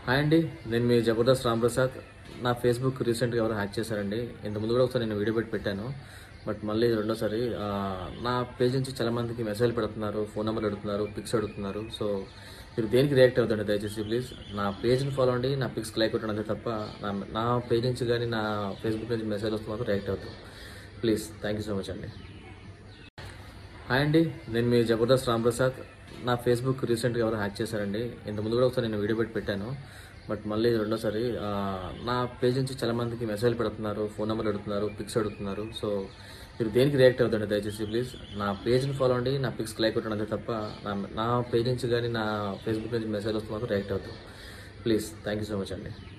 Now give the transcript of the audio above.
Hi అండి, నేను మీ జబర్దస్త్ రాంప్రసాద్. నా ఫేస్బుక్ రీసెంట్గా ఎవరు హ్యాక్ చేశారండి. ఇంతకుముందు కూడా ఒకసారి నేను వీడియో పెట్టాను. బట్ మళ్ళీ రెండోసారి నా పేజ్ నుంచి చాలామందికి మెసేజ్లు పెడుతున్నారు, ఫోన్ నెంబర్లు అడుగుతున్నారు, పిక్స్ అడుగుతున్నారు. సో మీరు దేనికి రియాక్ట్ అవుతుంది దయచేసి ప్లీజ్ నా పేజ్ని ఫాలో అండి, నా పిక్స్కి లైక్ కొట్టండి అంతే తప్ప నా పేజ్ నుంచి కానీ నా ఫేస్బుక్ నుంచి మెసేజ్ వస్తే మాత్రం రియాక్ట్ అవుతాం please. Thank you so much అండి. హాయ్ అండి, నేను మీ జబర్దస్త్ రాంప్రసాద్. నా ఫేస్బుక్ రీసెంట్గా ఎవరు హ్యాక్ చేశారండి. ఇంతకుముందు కూడా ఒకసారి నేను వీడియో పెట్టాను. బట్ మళ్ళీ రెండోసారి నా పేజ్ నుంచి చాలామందికి మెసేజ్లు పెడుతున్నారు, ఫోన్ నెంబర్లు అడుగుతున్నారు, పిక్స్ అడుగుతున్నారు. సో మీరు దేనికి రియాక్ట్ అవుతుంది దయచేసి ప్లీజ్ నా పేజ్ని ఫాలో అండి, నా పిక్స్కి లైక్ కొట్టండి అంతే తప్ప నా పేజ్ నుంచి కానీ నా ఫేస్బుక్ నుంచి మెసేజ్ వస్తే మాత్రం రియాక్ట్ అవుతాం please. Thank you so much అండి.